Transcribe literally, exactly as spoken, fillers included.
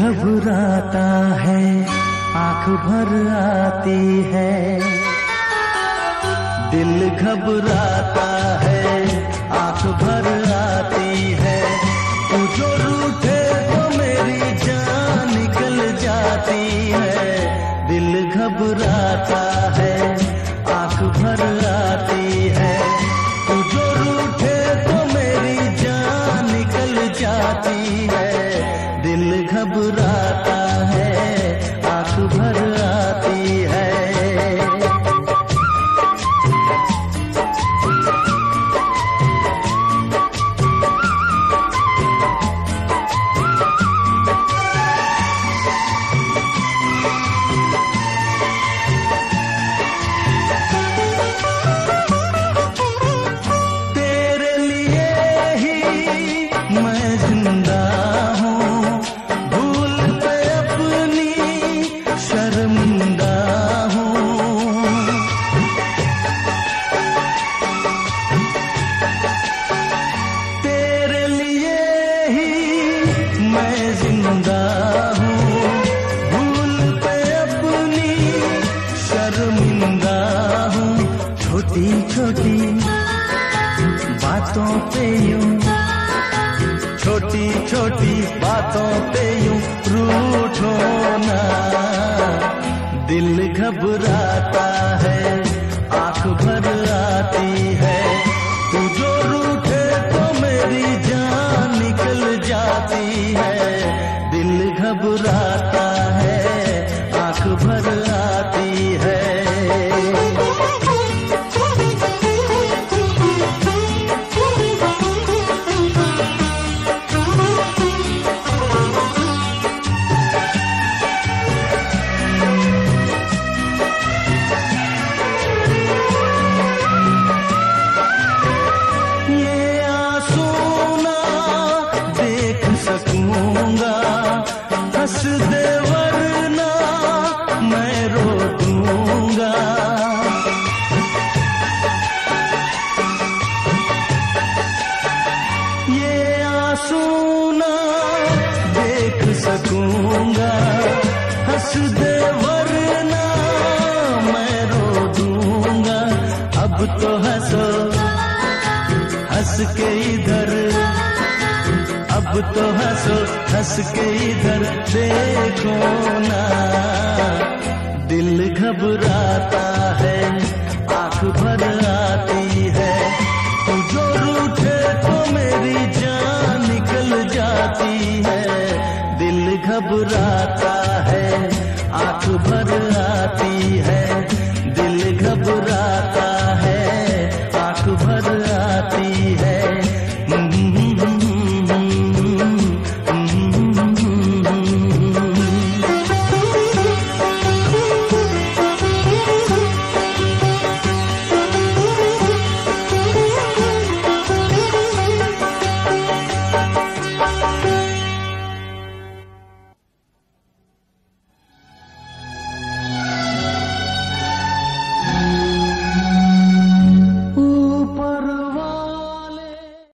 घबराता है, आंख भर आती है। दिल घबराता है, आंख भर आती है। तू जो रूठे तो मेरी जान निकल जाती है। दिल घबराता है, आंख भर आती है। तू जो रूठे तो मेरी जान निकल जाती है। दिल घबराता है, आंख भर आती है। तेरे लिए ही मैं जिंदा हूँ, भूल पे अपनी शर्मिंदा हूँ। तेरे लिए ही मैं जिंदा हूँ, भूल पे अपनी शर्मिंदा हूँ। छोटी छोटी बातों पे यूं, छोटी छोटी बातों पे यूं रूठो ना। दिल घबराता है, आंख भर आती है। तू जो रूठे तो मेरी जान निकल जाती है। दिल घबराता है, आंख भर आती है। ये आंसू ना देख सकूंगा, हंस दे वरना मैं रो दूंगा। ये आंसू ना देख सकूंगा, हंस दे वरना मैं रो दूंगा। अब तो हंसो हंस के इधर, अब तो हंसो हंस के इधर देखो ना। दिल घबराता है, आंख भर आती है। तू जो रूठे तो मेरी जान निकल जाती है। दिल घबराता है, आंख भर आती है।